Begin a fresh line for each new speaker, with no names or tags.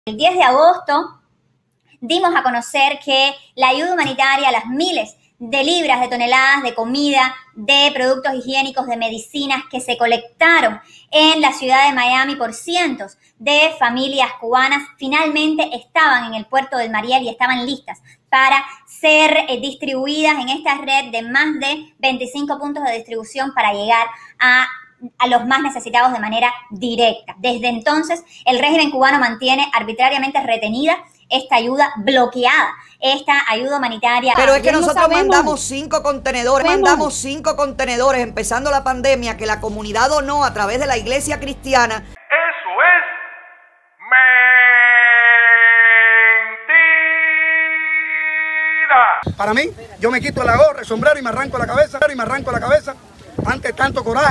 El 10 de agosto dimos a conocer que la ayuda humanitaria, las miles de libras, de toneladas de comida, de productos higiénicos, de medicinas que se colectaron en la ciudad de Miami por cientos de familias cubanas, finalmente estaban en el puerto del Mariel y estaban listas para ser distribuidas en esta red de más de 25 puntos de distribución para llegar a los más necesitados de manera directa. Desde entonces, el régimen cubano mantiene arbitrariamente retenida esta ayuda, bloqueada esta ayuda humanitaria.
Pero es que nosotros mandamos 5 contenedores, empezando la pandemia, que la comunidad donó a través de la iglesia cristiana.
Eso es mentira.
Para mí, yo me quito la gorra, el sombrero y me arranco la cabeza ante tanto coraje.